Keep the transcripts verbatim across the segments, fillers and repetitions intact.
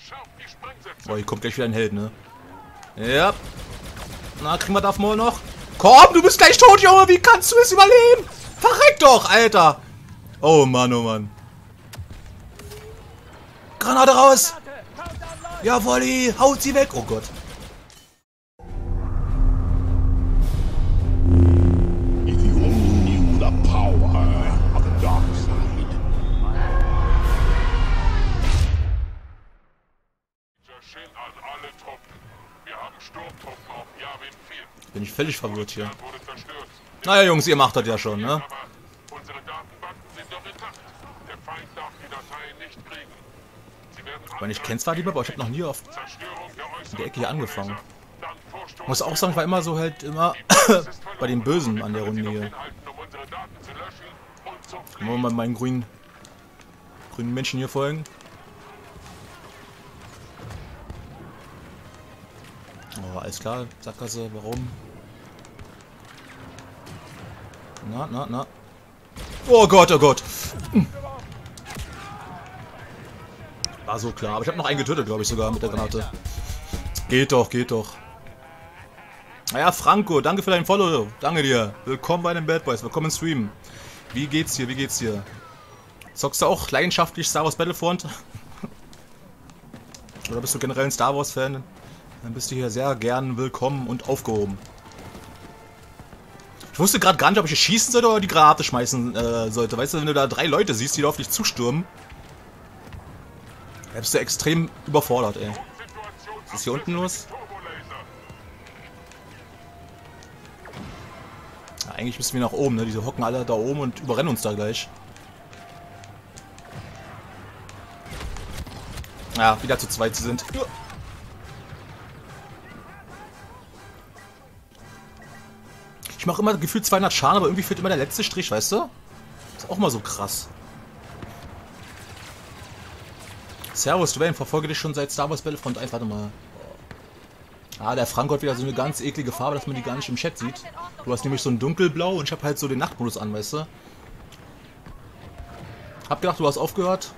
Oh, hier kommt gleich wieder ein Held, ne? Ja. Na, kriegen wir Darth Maul noch? Komm, du bist gleich tot, Junge! Wie kannst du es überleben? Verreck doch, Alter! Oh Mann, oh Mann. Granate raus! Jawolli! Haut sie weg! Oh Gott. If you only knew the power of the dark side. Schild an alle Truppen. Wir haben Sturmtruppen auf Yavin vier. Bin ich völlig verwirrt hier. Wurde zerstört. Naja, Jungs, ihr macht das ja schon, ne? Aber unsere Datenbanken sind doch intakt. Der Feind darf die Dateien nicht kriegen. Sie werden Weil ich kenne zwar die Map, aber ich habe noch nie auf Zerstörung der in der Ecke hier angefangen. Dann Vorstoß Muss auch sagen, ich war immer so halt immer bei den Bösen an der Runde hier. hinhalten, um unsere Daten zu löschen und zu Wollen wir mal meinen grünen, grünen Menschen hier folgen? Oh, alles klar. Sackgasse, warum? Na, na, na. Oh Gott, oh Gott. War so klar. Aber ich habe noch einen getötet, glaube ich, sogar mit der Granate. Geht doch, geht doch. Naja, Franco, danke für dein Follow. Danke dir. Willkommen bei den Bad Boys. Willkommen im Stream. Wie geht's hier? Wie geht's hier? Zockst du auch leidenschaftlich Star Wars Battlefront? Oder bist du generell ein Star Wars Fan? Dann bist du hier sehr gern willkommen und aufgehoben. Ich wusste gerade gar nicht, ob ich hier schießen sollte oder die Granate schmeißen äh, sollte. Weißt du, wenn du da drei Leute siehst, die da auf dich zustürmen, dann bist du extrem überfordert, ey. Was ist hier unten los? Ja, eigentlich müssen wir nach oben, ne? Diese hocken alle da oben und überrennen uns da gleich. Ja, wieder zu zweit sind. Ich mache immer gefühlt zweihundert Schaden, aber irgendwie fehlt immer der letzte Strich, weißt du? Ist auch mal so krass. Servus, Dwayne, verfolge dich schon seit Star Wars Battlefront eins. Warte mal. Ah, der Frank hat wieder so eine ganz eklige Farbe, dass man die gar nicht im Chat sieht. Du hast nämlich so ein dunkelblau und ich habe halt so den Nachtmodus an, weißt du? Hab gedacht, du hast aufgehört.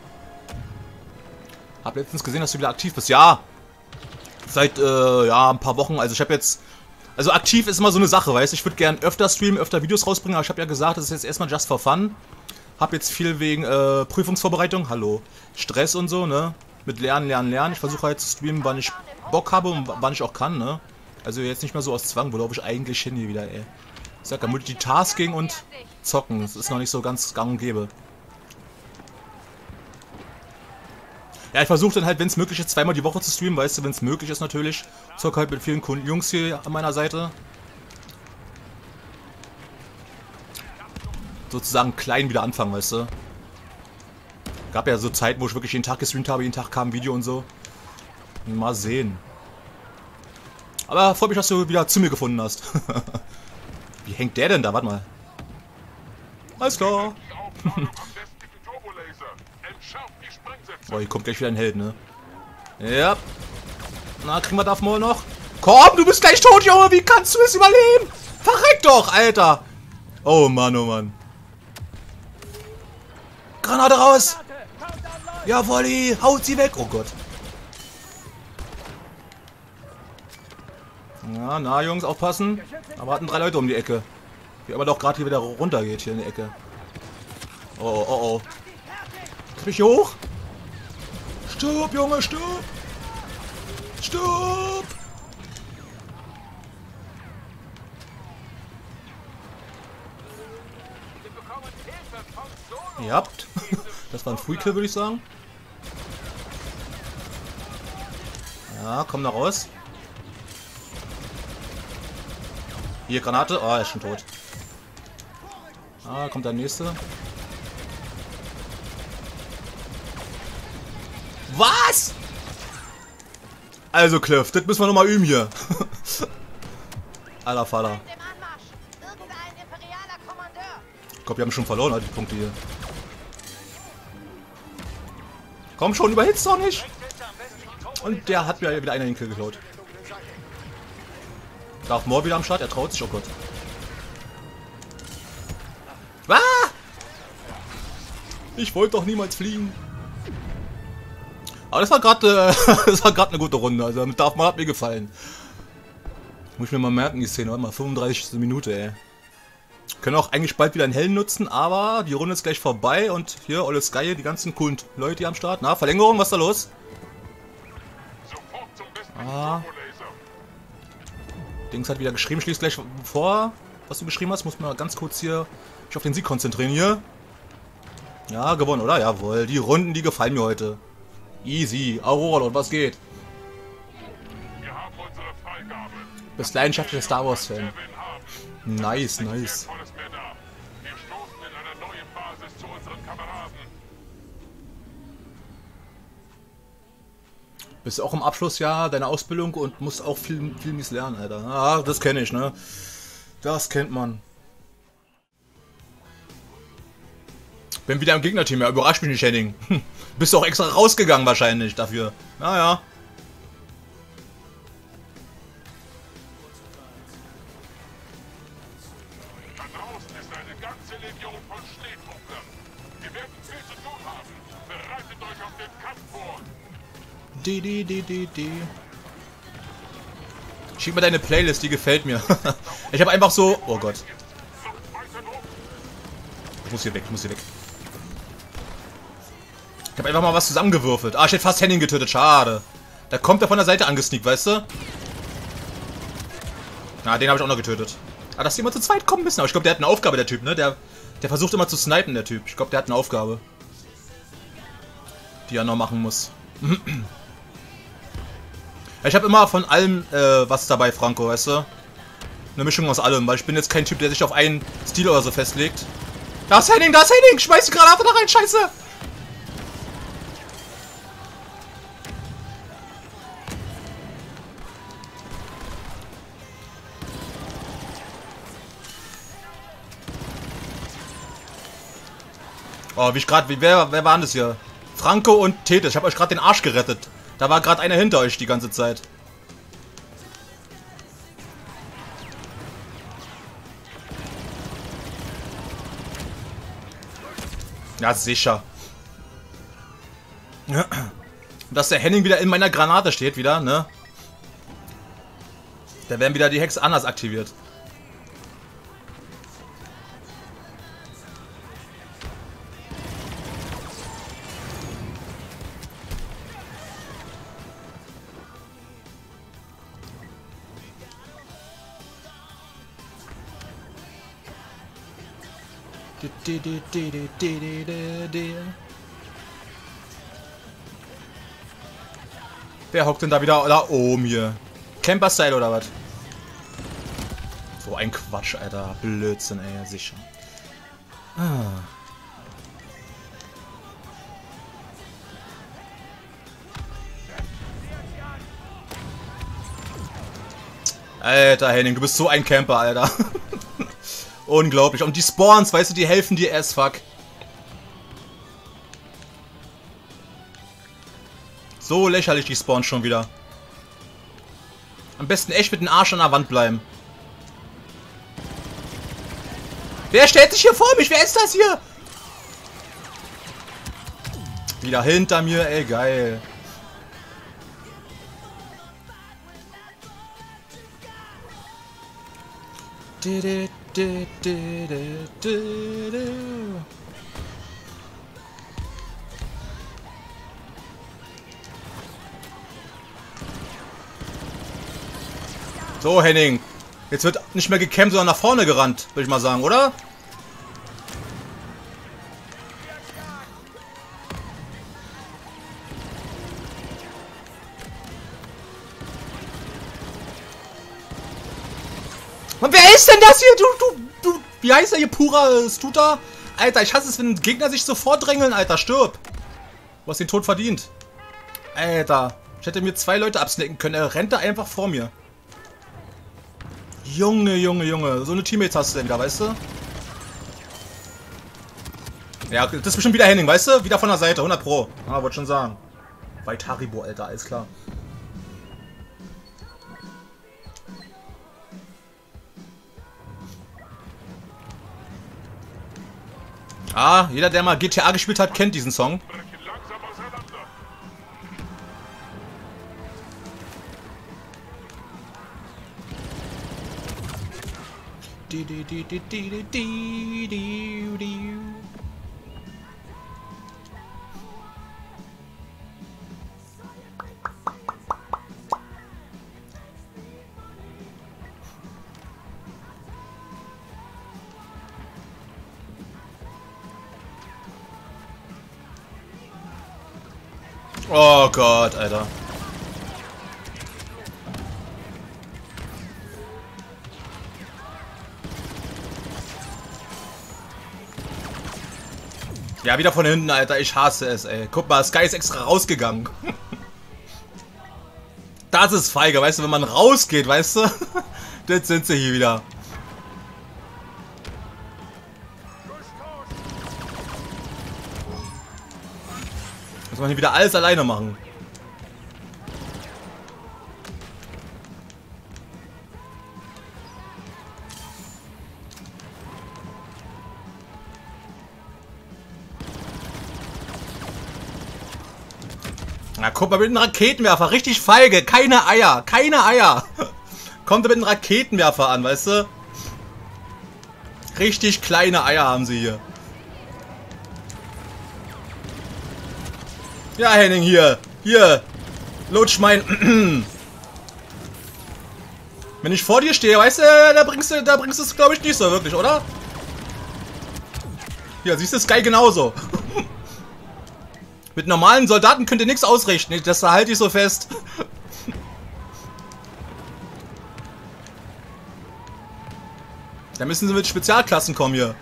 Hab letztens gesehen, dass du wieder aktiv bist. Ja! Seit, äh, ja, ein paar Wochen. Also ich habe jetzt... Also aktiv ist immer so eine Sache, weißt du? Ich würde gern öfter streamen, öfter Videos rausbringen, aber ich habe ja gesagt, das ist jetzt erstmal just for fun. Hab jetzt viel wegen äh, Prüfungsvorbereitung, hallo, Stress und so, ne? Mit Lernen, Lernen, Lernen. Ich versuche halt zu streamen, wann ich Bock habe und wann ich auch kann, ne? Also jetzt nicht mehr so aus Zwang, wo glaube ich eigentlich hin hier wieder, ey. Ich sag ja, Multitasking und Zocken, das ist noch nicht so ganz gang und gäbe. Ja, ich versuche dann halt, wenn es möglich ist, zweimal die Woche zu streamen, weißt du, wenn es möglich ist natürlich. Zocke halt mit vielen Kunden, Jungs hier an meiner Seite. Sozusagen klein wieder anfangen, weißt du. Gab ja so Zeiten, wo ich wirklich jeden Tag gestreamt habe, jeden Tag kam ein Video und so. Mal sehen. Aber freut mich, dass du wieder zu mir gefunden hast. Wie hängt der denn da? Warte mal. Alles klar. Oh, hier kommt gleich wieder ein Held, ne? Ja. Na, kriegen wir Darth Maul noch? Komm, du bist gleich tot, Junge! Wie kannst du es überleben? Verreck doch, Alter! Oh Mann, oh Mann. Granate raus! Jawolli! Haut sie weg! Oh Gott. Ja, na Jungs, aufpassen. Da warten drei Leute um die Ecke. Wie aber doch gerade hier wieder runter geht, hier in die Ecke. Oh, oh, oh, oh. Krieg ich hier hoch? Stirb, Junge, stirb! Stirb! Ihr habt. Das war ein Free Kill, würde ich sagen. Ja, komm da raus. Hier, Granate. Oh, er ist schon tot. Ah, kommt der nächste. Was? Also, Cliff, das müssen wir nochmal üben hier. Alter Vater. Ich glaube, wir haben schon verloren, halt, die Punkte hier. Komm schon, überhitzt doch nicht. Und der hat mir wieder einer den Kill geklaut. Darth Maul wieder am Start, er traut sich, oh Gott. Ah! Ich wollte doch niemals fliegen. Aber das war gerade äh, das war gerade eine gute Runde. Also damit darf man, hat mir gefallen. Muss ich mir mal merken, die Szene. Warte mal, fünfunddreißigste Minute, ey. Können auch eigentlich bald wieder einen Hellen nutzen, aber die Runde ist gleich vorbei und hier, Olle Sky, die ganzen coolen Leute hier am Start. Na, Verlängerung, was ist da los? Ah. Dings hat wieder geschrieben, schließt gleich vor, was du geschrieben hast. Muss mal ganz kurz hier mich auf den Sieg konzentrieren hier. Ja, gewonnen, oder? Jawohl, die Runden, die gefallen mir heute. Easy, Aurora, und was geht? Wir haben unsere Freigabe. Bist leidenschaftlicher Star Wars Fan. Nice, nice. Wir stoßen in einer neuen Basis zu unseren Kameraden. Bist auch im Abschlussjahr deiner Ausbildung und musst auch viel, viel mies lernen, Alter. Ah, das kenne ich, ne? Das kennt man. Bin wieder im Gegnerteam, ja, überrascht mich nicht, Henning. Hm. Bist du auch extra rausgegangen wahrscheinlich dafür. Naja. Da draußen ist eine ganze Legion von Schneefunklern. Wir werden viel zu tun haben. Bereitet euch auf den Kampf vor. Die, die, die, die, die. Schieb mir deine Playlist, die gefällt mir. Ich habe einfach so... Oh Gott. Ich muss hier weg, ich muss hier weg. Ich habe einfach mal was zusammengewürfelt. Ah, ich hätte fast Henning getötet, schade. Da kommt er von der Seite angesneakt, weißt du? Na, den habe ich auch noch getötet. Ah, dass die immer zu zweit kommen müssen. Aber ich glaube, der hat eine Aufgabe, der Typ, ne? Der, der versucht immer zu snipen, der Typ. Ich glaube, der hat eine Aufgabe. Die er noch machen muss. Ich habe immer von allem äh, was dabei, Franco, weißt du? Eine Mischung aus allem, weil ich bin jetzt kein Typ, der sich auf einen Stil oder so festlegt. Da ist Henning, da ist Henning! Schmeiß die Granate da rein, scheiße! Oh, wie ich gerade, wer, wer waren das hier? Franco und Tete, ich habe euch gerade den Arsch gerettet. Da war gerade einer hinter euch die ganze Zeit. Ja, sicher. Dass der Henning wieder in meiner Granate steht, wieder, ne? Da werden wieder die Hex anders aktiviert. Wer hockt denn da wieder da oben hier? Camper-Style oder was? So ein Quatsch, Alter. Blödsinn, ey, sicher. Ah. Alter, Henning, du bist so ein Camper, Alter. Unglaublich. Und die Spawns, weißt du, die helfen dir as fuck. So lächerlich, die Spawns schon wieder. Am besten echt mit dem Arsch an der Wand bleiben. Wer stellt sich hier vor mich? Wer ist das hier? Wieder hinter mir, ey, geil. So, Henning. Jetzt wird nicht mehr gekämpft, sondern nach vorne gerannt, würde ich mal sagen, oder? Und wer ist denn das hier? Du, du, du, wie heißt er hier? Pura Stuta? Alter, ich hasse es, wenn Gegner sich so vordrängeln, Alter. Stirb. Du hast den Tod verdient. Alter. Ich hätte mir zwei Leute absnacken können. Er rennt da einfach vor mir. Junge, Junge, Junge. So eine Teammates hast du denn wieder, weißt du? Ja, das ist bestimmt wieder Henning, weißt du? Wieder von der Seite, hundert Pro. Ah, wollte schon sagen. Weit Haribo, Alter, alles klar. Ah, jeder, der mal G T A gespielt hat, kennt diesen Song. Oh Gott, Alter. Ja, wieder von hinten, Alter. Ich hasse es, ey. Guck mal, Sky ist extra rausgegangen. Das ist feige, weißt du, wenn man rausgeht, weißt du? Jetzt sind sie hier wieder. Muss man hier wieder alles alleine machen. Na, guck mal, mit einem Raketenwerfer. Richtig feige. Keine Eier. Keine Eier. Kommt mit einem Raketenwerfer an, weißt du? Richtig kleine Eier haben sie hier. Ja, Henning, hier. Hier. Lutsch mein... Wenn ich vor dir stehe, weißt du, da bringst du da bringst du es, glaube ich, nicht so wirklich, oder? Ja, siehst du, Sky genauso. Mit normalen Soldaten könnt ihr nichts ausrichten. Das halte ich so fest. Da müssen sie mit Spezialklassen kommen hier.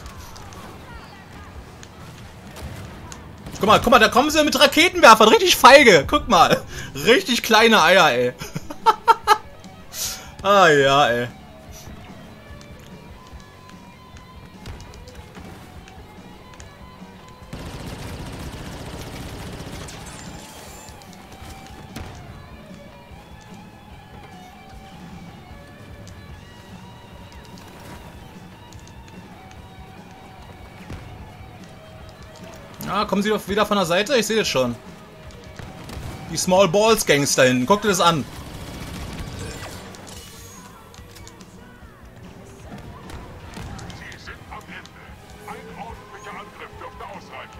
Guck mal, guck mal, da kommen sie mit Raketenwerfern. Richtig feige. Guck mal. Richtig kleine Eier, ey. Ah ja, ey. Ah, kommen sie doch wieder von der Seite? Ich sehe das schon. Die Small Balls Gangs da hinten. Guck dir das an. Sie sind am Ende. Ein ordentlicher Angriff dürfte ausreichen.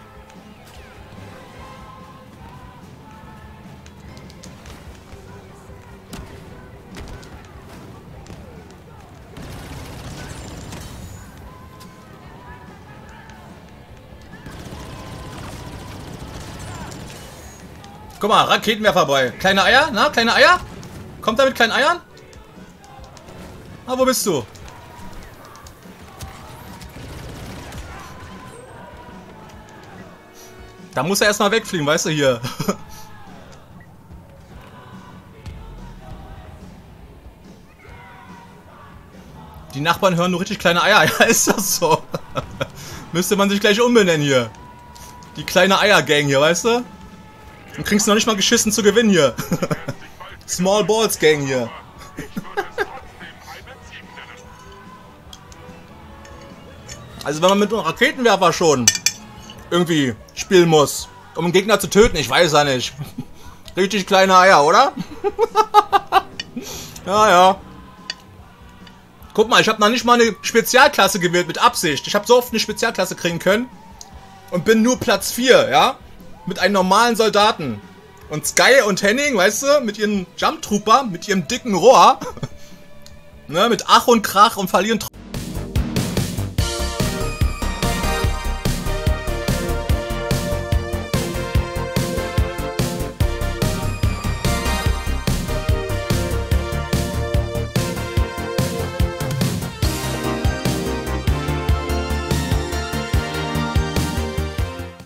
Guck mal, Raketenwerfer-Boy. Kleine Eier? Na, kleine Eier? Kommt er mit kleinen Eiern? Ah, wo bist du? Da muss er erstmal wegfliegen, weißt du, hier. Die Nachbarn hören nur richtig kleine Eier. Ja, ist das so? Müsste man sich gleich umbenennen hier. Die kleine Eier-Gang hier, weißt du? Dann kriegst du noch nicht mal geschissen zu gewinnen hier. Small Balls Gang hier. Also wenn man mit einem Raketenwerfer schon irgendwie spielen muss, um einen Gegner zu töten, ich weiß ja nicht. Richtig kleine Eier, oder? Ja, ja. Guck mal, ich habe noch nicht mal eine Spezialklasse gewählt mit Absicht. Ich habe so oft eine Spezialklasse kriegen können und bin nur Platz vier, ja? Mit einem normalen Soldaten. Und Sky und Henning, weißt du, mit ihren Jump Trooper, mit ihrem dicken Rohr, ne, mit Ach und Krach und verlieren.